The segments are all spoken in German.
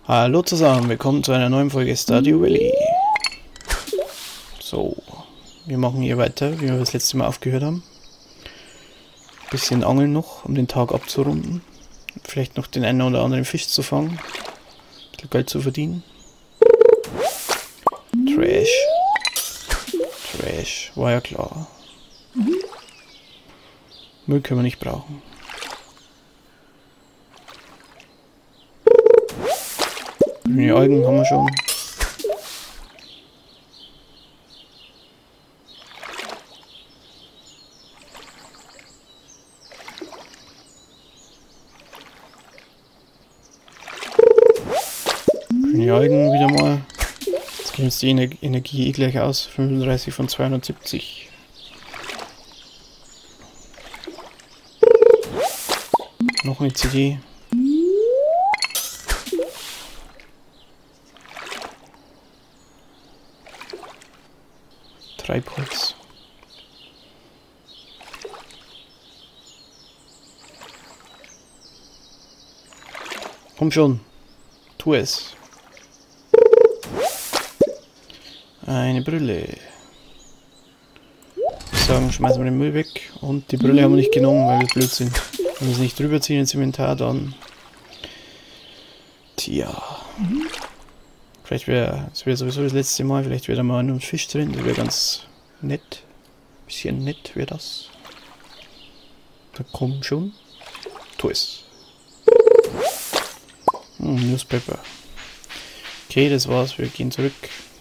Hallo zusammen, willkommen zu einer neuen Folge Stardew Valley. So, wir machen hier weiter, wie wir das letzte Mal aufgehört haben. Bisschen angeln noch, um den Tag abzurunden. Vielleicht noch den einen oder anderen Fisch zu fangen. Ein bisschen Geld zu verdienen. Trash. Trash, war ja klar. Müll können wir nicht brauchen. Grüne Algen haben wir schon. Grüne Algen wieder mal. Jetzt geht uns die Energie gleich aus. 35 von 270. Noch eine CD. Treibholz. Komm schon. Tu es. Eine Brille. Ich sagen, schmeißen wir den Müll weg. Und die Brille haben wir nicht genommen, weil wir blöd sind. Wenn wir es nicht drüber ziehen ins Inventar, dann... Tja. Vielleicht wäre es sowieso das letzte Mal, vielleicht wäre da mal ein Fisch drin, das wäre ganz nett. Bisschen nett wäre das. Da komm schon. Tu es. Newspaper. Okay, das war's, wir gehen zurück.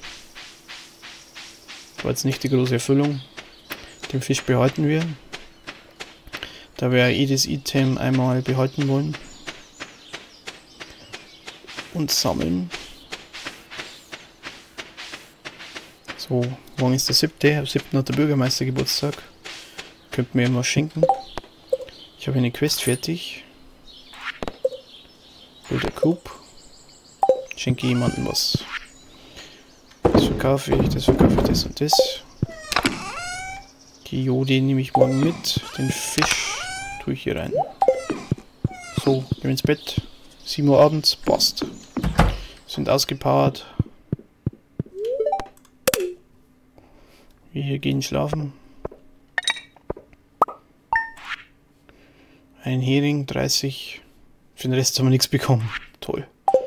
War jetzt nicht die große Erfüllung. Den Fisch behalten wir. Da wir jedes Item einmal behalten wollen. Und sammeln. So, morgen ist der 7. Am 7. hat der Bürgermeister Geburtstag. Könnt mir was schenken. Ich habe eine Quest fertig. Build a Coop. Schenke jemandem was. Das verkaufe ich, das und das. Die Jode nehme ich morgen mit. Den Fisch tue ich hier rein. So, gehen wir ins Bett. 7 Uhr abends, passt. Sind ausgepowert. Wir hier gehen schlafen. Ein Hering, 30. Für den Rest haben wir nichts bekommen. Toll.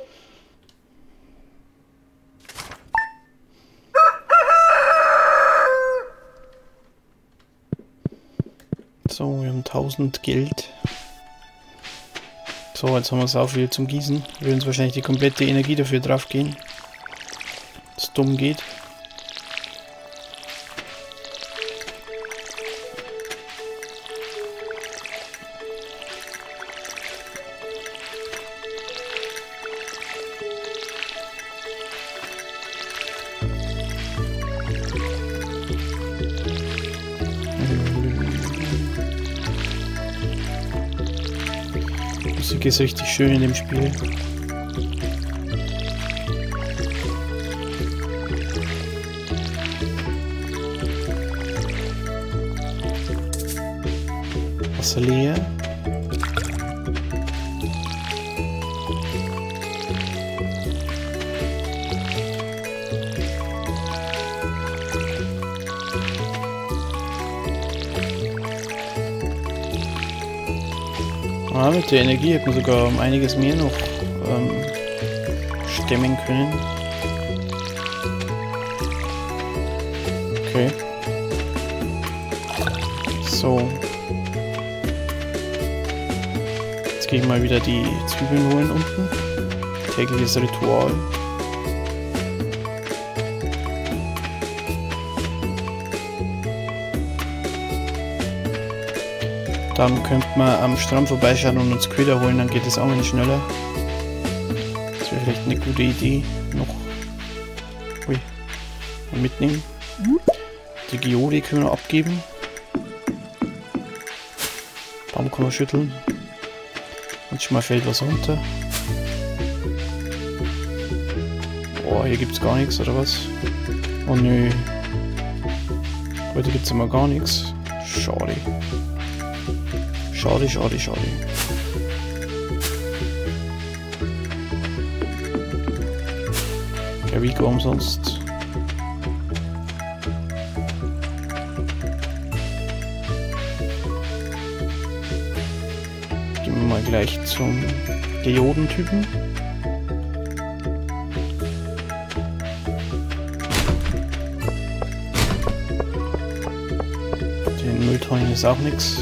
So, wir haben 1000 Geld. So, jetzt haben wir sau viel zum Gießen. Wir werden uns wahrscheinlich die komplette Energie dafür drauf gehen. Dass es dumm geht. Die Musik ist richtig schön in dem Spiel. Wasser leer. Ah, mit der Energie hätte man sogar um einiges mehr noch stemmen können. Okay. So. Jetzt gehe ich mal wieder die Zwiebeln holen unten. Tägliches Ritual. Dann könnte man am Strand vorbeischauen und uns Köder holen, dann geht das Angeln schneller. Das wäre vielleicht eine gute Idee. Noch mitnehmen. Die Geode können wir abgeben. Baum kann man schütteln. Manchmal fällt was runter. Oh, hier gibt es gar nichts, oder was? Oh nö. Heute gibt es immer gar nichts. Schade. Schade, schade, schade. Kein Vigo umsonst. Gehen wir mal gleich zum Geodentypen. Den Mülltonnen ist auch nichts.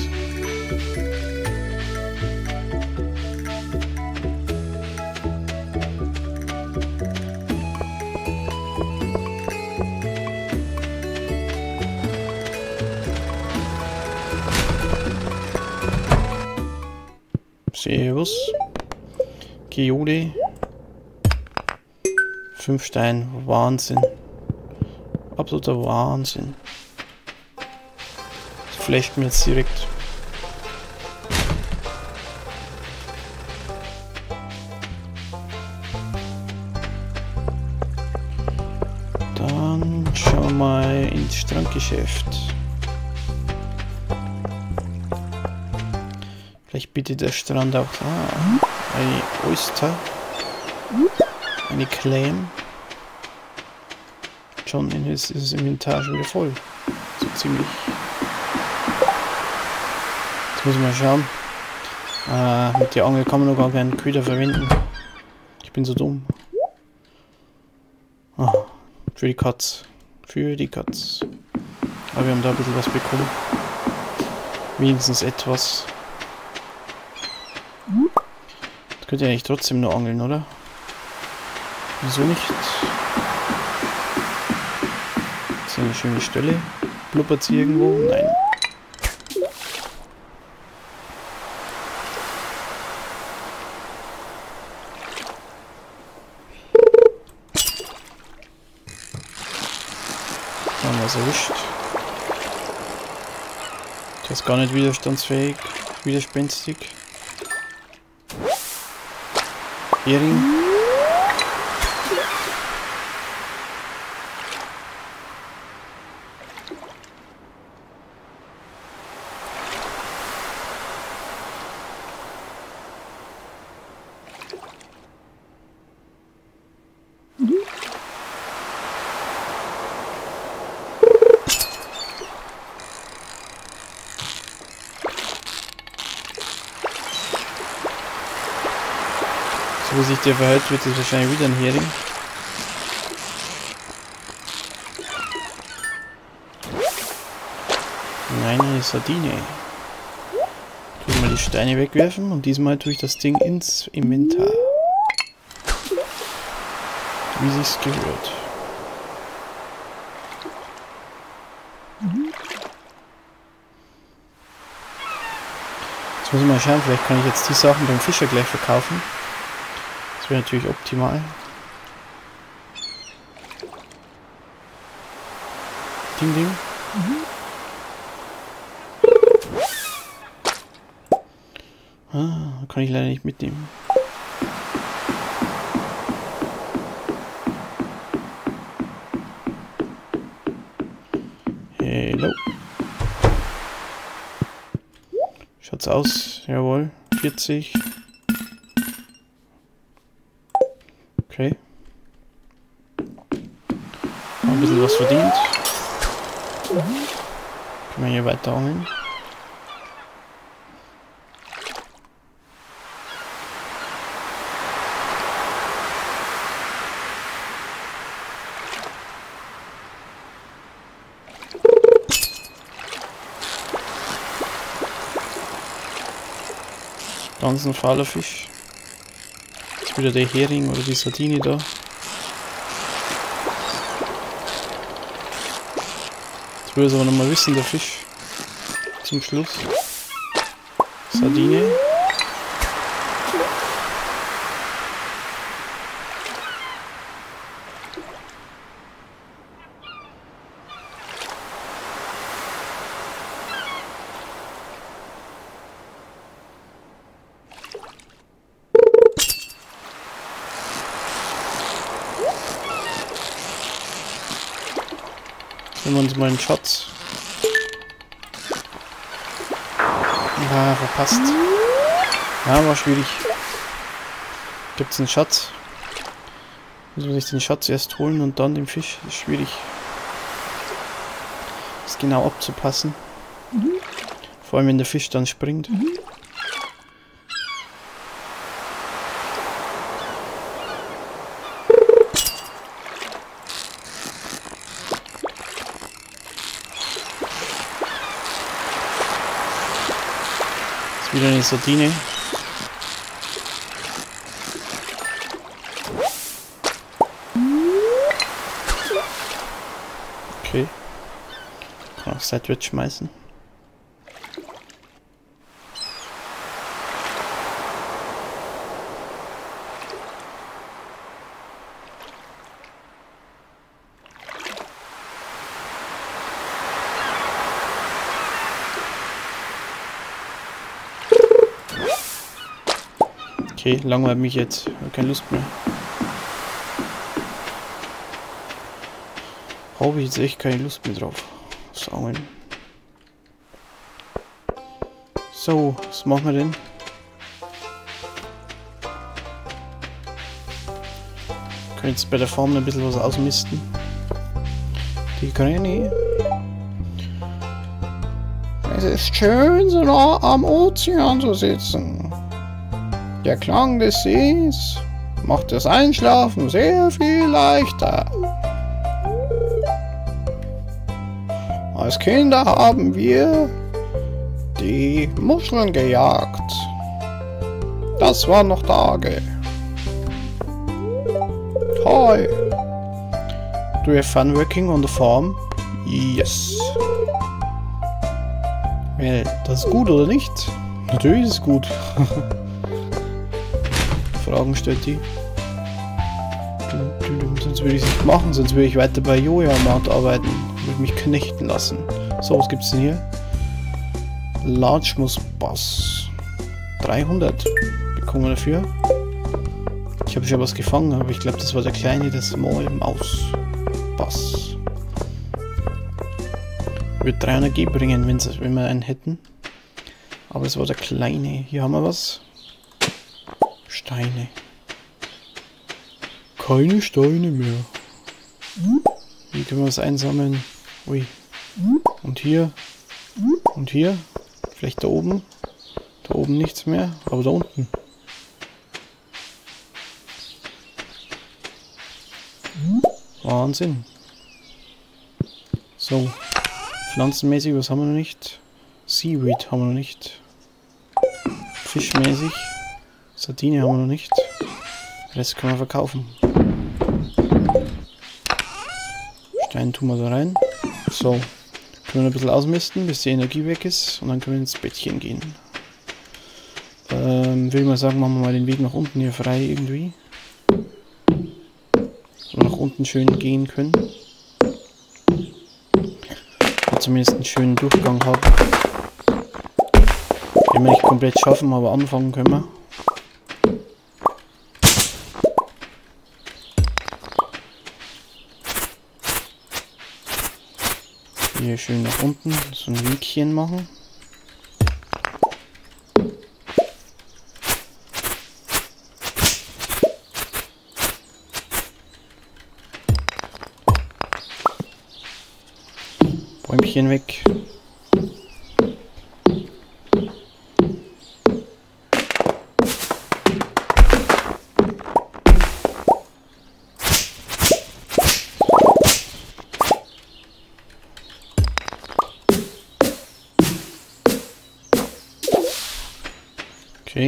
Servus. Geode. 5 Stein. Wahnsinn. Absoluter Wahnsinn. Das flasht mir jetzt direkt. Dann schauen wir mal ins Strandgeschäft. Vielleicht bietet der Strand auch eine Oyster, eine Clam. Schon ist das Inventar schon wieder voll. So ziemlich. Jetzt muss ich mal schauen. Mit der Angel kann man noch gar keinen Köder verwenden. Ich bin so dumm. Für die Katz. Für die Katz. Aber wir haben da ein bisschen was bekommen. Wenigstens etwas. Das könnt ihr eigentlich trotzdem nur angeln, oder? Wieso nicht? Das ist eine schöne Stelle. Blubbert sie irgendwo? Nein. Da haben wir es erwischt. Der ist gar nicht widerstandsfähig, widerspenstig. Hering. So wie sich der verhält, wird es wahrscheinlich wieder ein Hering. Nein, eine Sardine. Tue mal die Steine wegwerfen und diesmal tue ich das Ding ins Inventar. Wie sich's gehört. Jetzt muss ich mal schauen, vielleicht kann ich jetzt die Sachen beim Fischer gleich verkaufen. Das wäre natürlich optimal. Ding, ding. Kann ich leider nicht mitnehmen. Hello. Schaut's aus? Jawohl. 40. Okay. Ein bisschen was verdient. Können wir hier weiter angeln. Ganz ein fauler Fisch. Jetzt wieder der Hering oder die Sardine da. Jetzt will es aber nochmal wissen, der Fisch. Zum Schluss. Sardine. Nehmen wir uns mal einen Schatz. Ah, verpasst. Ja, war schwierig. Gibt's einen Schatz? Muss man sich den Schatz erst holen und dann den Fisch. Das ist schwierig, das genau abzupassen. Vor allem wenn der Fisch dann springt. Ist wieder eine Sardine. Okay. Kann auch seitwärts schmeißen. Okay, langweilt mich jetzt. Ich habe keine Lust mehr. Habe ich jetzt echt keine Lust mehr drauf. Sagen. So, was machen wir denn? Können jetzt bei der Farm ein bisschen was ausmisten. Die Granny. Es ist schön, so nah am Ozean zu sitzen. Der Klang des Sees macht das Einschlafen sehr viel leichter. Als Kinder haben wir die Muscheln gejagt. Das waren noch Tage. Hi. Do you have fun working on the farm? Yes. Well, das ist gut oder nicht? Natürlich ist es gut. Fragen stellt die. Sonst würde ich es nicht machen, sonst würde ich weiter bei Joja-Mount arbeiten. Würde mich knechten lassen. So, was gibt's denn hier? Large Bass. 300 bekommen wir dafür. Ich habe schon was gefangen, aber ich glaube, das war der kleine, der Small Maus Bass. Würde 300 G bringen, wenn wir einen hätten. Aber es war der kleine. Hier haben wir was. Steine. Keine Steine mehr. Hier können wir was einsammeln. Ui. Und hier. Und hier. Vielleicht da oben. Da oben nichts mehr. Aber da unten. Wahnsinn. So. Pflanzenmäßig, was haben wir noch nicht? Seaweed haben wir noch nicht. Fischmäßig. Sardine haben wir noch nicht. Rest können wir verkaufen. Stein tun wir da rein. So. Können wir ein bisschen ausmisten, bis die Energie weg ist. Und dann können wir ins Bettchen gehen. Will ich mal sagen, machen wir mal den Weg nach unten hier frei irgendwie. So nach unten schön gehen können. Und zumindest einen schönen Durchgang haben. Den wir nicht komplett schaffen, aber anfangen können wir. Hier schön nach unten, so ein Winkchen machen. Bäumchen weg. Okay.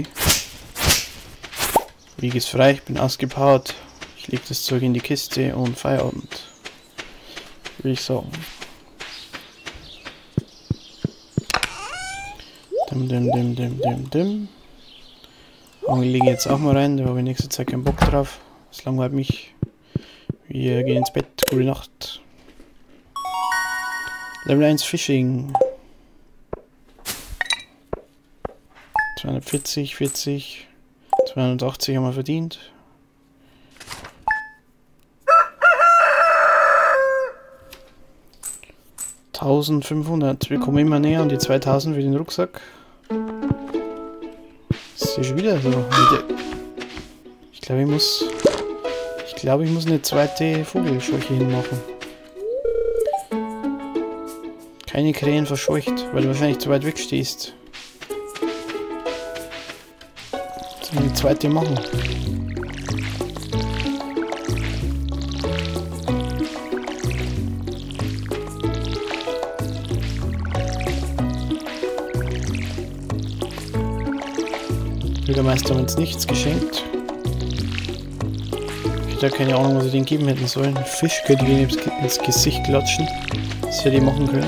Weg ist frei, ich bin ausgepowert. Ich lege das Zeug in die Kiste und Feierabend. Würde ich sagen. Angel lege ich jetzt auch mal rein, da habe ich nächste Zeit keinen Bock drauf. Das langweilt mich. Wir gehen ins Bett. Gute Nacht. Level 1 Fishing. 240, 40, 280 haben wir verdient. $1500. Wir kommen immer näher an die 2000 für den Rucksack. Das ist hier schon wieder so. Ich glaube, ich muss Ich glaube, ich muss eine zweite Vogelscheuche hinmachen. Keine Krähen verscheucht, weil du wahrscheinlich zu weit weg stehst. Sollen wir die zweite machen? Bürgermeister haben uns nichts geschenkt. Ich hätte ja keine Ahnung, was ich denen geben hätten sollen. Fisch könnte ich ihnen ins Gesicht klatschen. Das hätte ich machen können.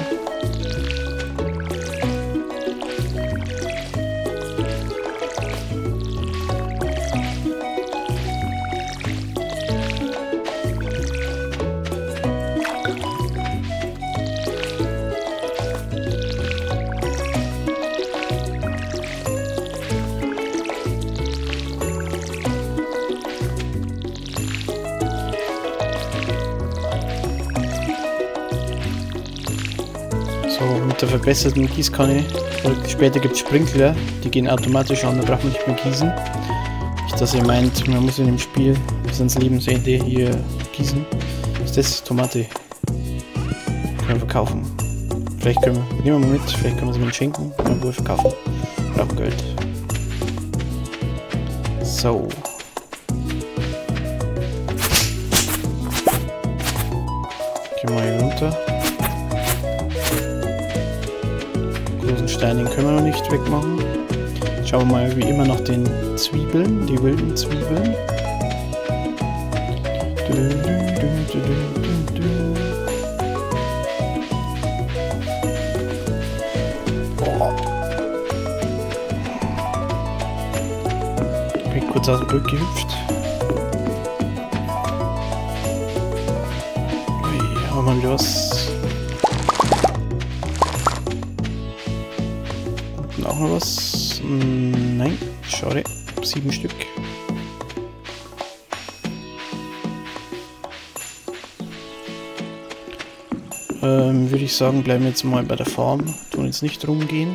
So, mit der verbesserten Gießkanne, später gibt es Sprinkler, die gehen automatisch an, da braucht man nicht mehr gießen. Nicht, dass ihr meint, man muss in dem Spiel bis ans Lebensende hier gießen. Ist das Tomate? Können wir verkaufen. Vielleicht können wir, nehmen wir mal mit, vielleicht können wir sie mal schenken, können wir wohl verkaufen. Brauchen Geld. So. Gehen wir hier runter. Stein, den können wir noch nicht wegmachen. Schauen wir mal wie immer nach den Zwiebeln, die wilden Zwiebeln. Ich bin kurz aus dem Bild gehüpft. Ui, haben wir wieder was. Auch noch was? Nein, schade. 7 Stück. Würde ich sagen, bleiben wir jetzt mal bei der Farm. Tun jetzt nicht rumgehen.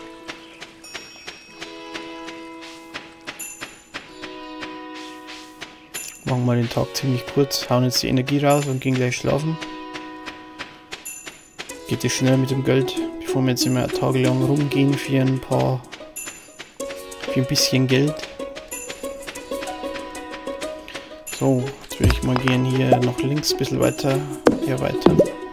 Machen mal den Tag ziemlich kurz. Hauen jetzt die Energie raus und gehen gleich schlafen. Geht es schnell mit dem Geld, bevor wir jetzt immer tagelang rumgehen für ein bisschen Geld. So, jetzt würde ich mal gehen hier nach links ein bisschen weiter erweitern.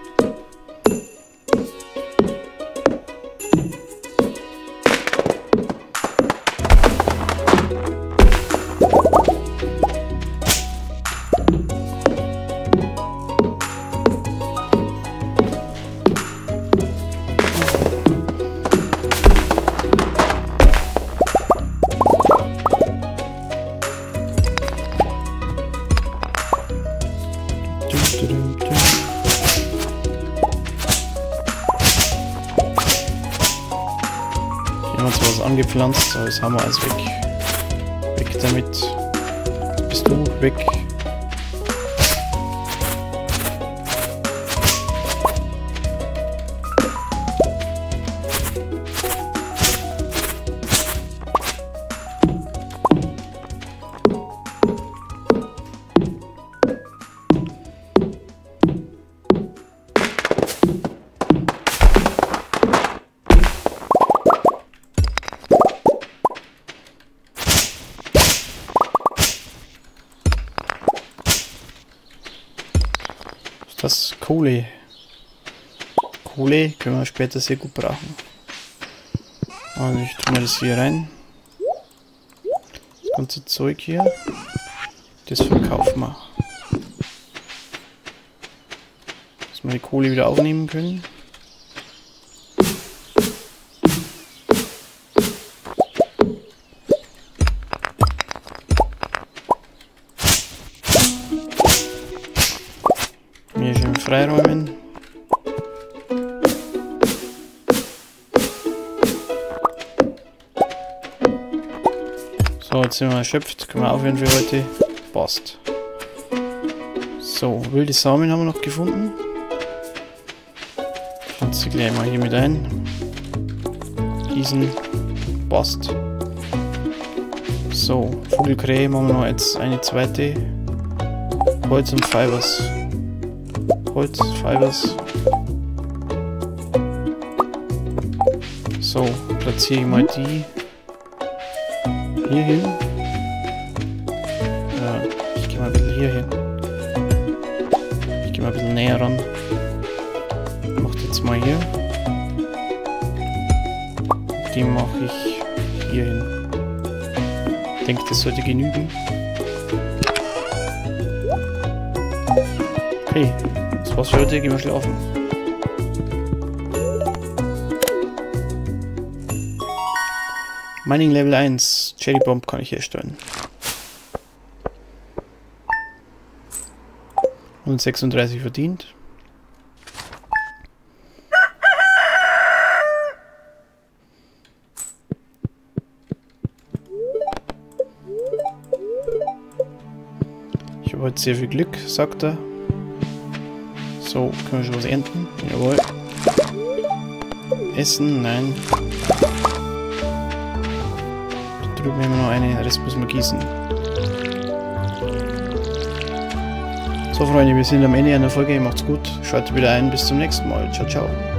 Hier haben wir zwar was angepflanzt, aber das haben wir alles weg. Weg damit. Bist du weg? Das Kohle. Kohle können wir später sehr gut brauchen. Also ich tue mal das hier rein. Das ganze Zeug hier. Das verkaufen wir. Dass wir die Kohle wieder aufnehmen können. Freiräumen. So, jetzt sind wir erschöpft. Können wir aufhören für heute. Passt. So, wilde Samen haben wir noch gefunden. Pflanze sie gleich mal hier mit ein. Gießen. Passt. So, Vogelkrähe machen wir noch jetzt eine zweite Holz und Fibers. Holz, Fibers. So, platziere ich mal die hier hin. Ich gehe mal ein bisschen hier hin. Ich gehe mal ein bisschen näher ran. Mache jetzt mal hier. Die mache ich hier hin. Ich denke, das sollte genügen. Okay, das war's für heute. Gehen wir schlafen. Mining Level 1. Cherry Bomb kann ich herstellen. 136 verdient. Ich habe heute sehr viel Glück, sagt er. So, können wir schon was ernten? Jawohl. Essen? Nein. Da drüben haben wir noch eine, den Rest müssen wir gießen. So Freunde, wir sind am Ende einer Folge. Macht's gut. Schaltet wieder ein. Bis zum nächsten Mal. Ciao, ciao.